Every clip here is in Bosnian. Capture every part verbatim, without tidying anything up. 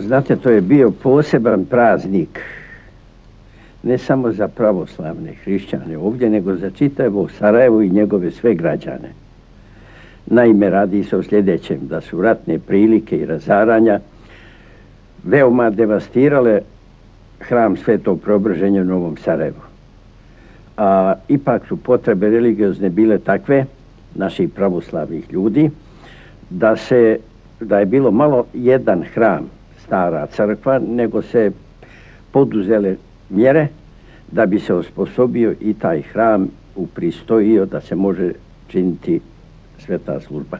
Znate, to je bio poseban praznik, ne samo za pravoslavne hrišćane ovdje, nego za čitavo Sarajevo i njegove sve građane. Naime, radi se o sljedećem, da su ratne prilike i razaranja veoma devastirale hram Svetog Preobraženja u Novom Sarajevu. A ipak su potrebe religiozne bile takve, naših pravoslavnih ljudi, da, se, da je bilo malo jedan hram, stara crkva, nego se poduzele mjere da bi se osposobio i taj hram upristojio da se može činiti sveta služba.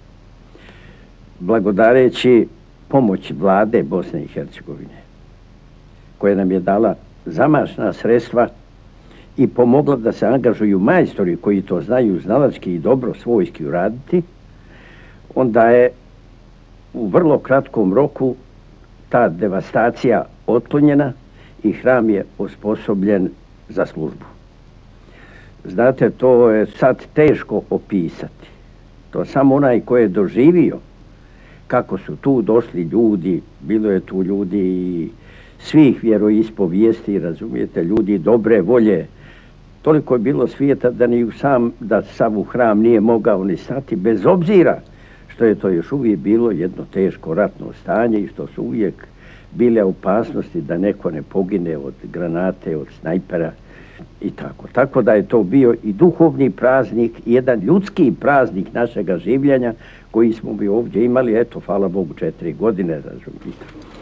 Blagodareći pomoć vlade Bosne i Hercegovine, koja nam je dala zamašna sredstva i pomogla da se angažuju majstori koji to znaju znalački i dobro svojski uraditi, onda je u vrlo kratkom roku ta devastacija otklonjena i hram je osposobljen za službu. Znate, to je sad teško opisati. To samo onaj ko je doživio kako su tu došli ljudi, bilo je tu ljudi svih vjeroispovijesti, razumijete, ljudi dobre volje. Toliko je bilo svijeta da ni sam, da sav u hram nije mogao ni stati, bez obzira što je to još uvijek bilo jedno teško ratno stanje i što su uvijek bile opasnosti da neko ne pogine od granate, od snajpera i tako. Tako da je to bio i duhovni praznik, i jedan ljudski praznik našega življenja koji smo bi ovdje imali, eto, hvala Bogu, četiri godine, razumijete.